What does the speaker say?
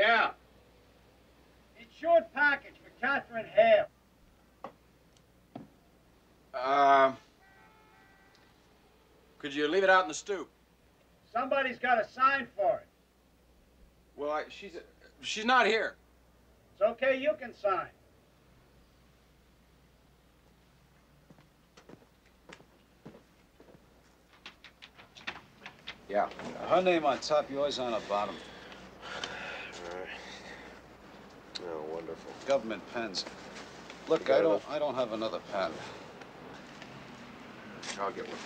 Yeah. Insured package for Catherine Hale. Could you leave it out in the stoop? Somebody's got to sign for it. Well, she's not here. It's okay, you can sign. Yeah. Her name on top, yours on the bottom. All right. Oh, wonderful. Government pens. Look, I don't have another pen. I'll get one.